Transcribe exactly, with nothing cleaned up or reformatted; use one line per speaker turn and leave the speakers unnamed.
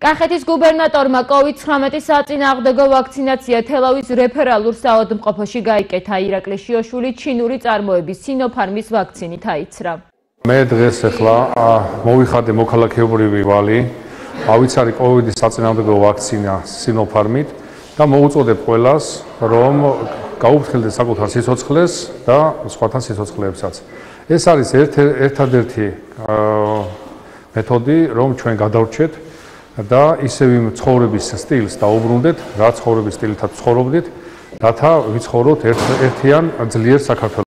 კახეთის გუბერნატორმა კოვიდ ცხრამეტი საწინააღმდეგო ვაქცინაცია თელავის რეფერალურ საავადმყოფოში გაიკეთა. ირაკლი შიოშვილი ჩინური წარმოების სინოფარმის ვაქცინით აიცრა.
მე დღეს ახლა მოვიხადე მოქალაქეობრივი ვალი, ავიცარი კოვიდის საწინააღმდეგო ვაქცინა სინოფარმით და მოვუწოდებ ყველას, რომ გაუფრთხილდეს საკუთარ სიცოცხლეს და სხვათან სიცოცხლეებსაც. ეს არის ერთადერთი მეთოდი, რომ ჩვენ გადავრჩეთ და ისევ იმ ცხოვრების სტილს დაუბრუნდეთ, რა ცხოვრების სტილითაც ცხოვრობდით, რათა ვიცხოვროთ ერთიან ძლიერ საქართველოს.